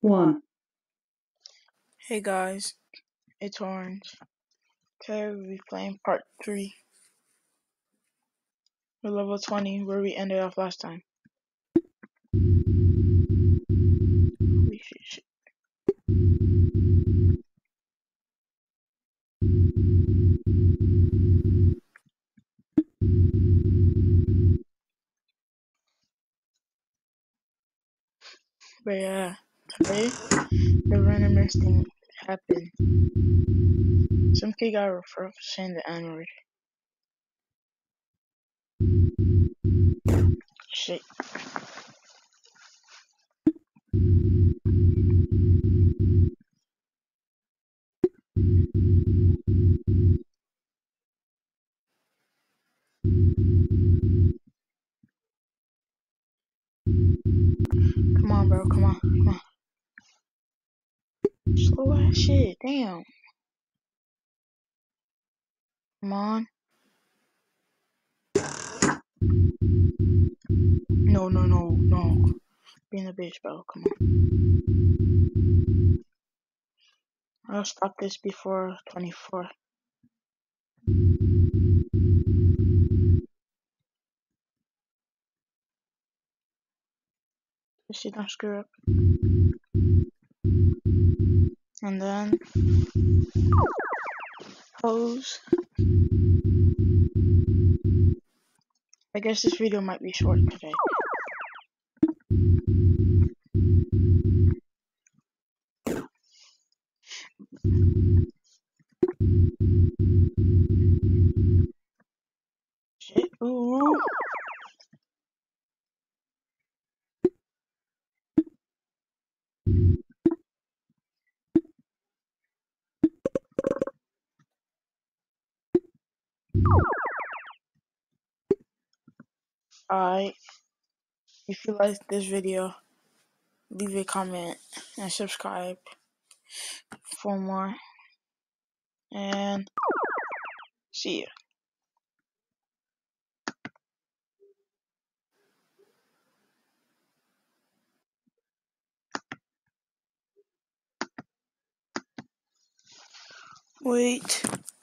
1. Hey guys, it's Orange. Today we'll be playing part 3 with level 20 where we ended off last time. Holy shit. But yeah, today the randomest thing happened. Some kid got referred for saying the N-word. Shit. Come on, bro. Come on. Come on. Slow ass shit. Damn. Come on. No. Being a bitch, bro. Come on. I'll stop this before 24. This shit don't screw up. And then hose. I guess this video might be short today. Shit. Ooh. Alright. If you liked this video, leave a comment and subscribe for more. And see ya. Wait.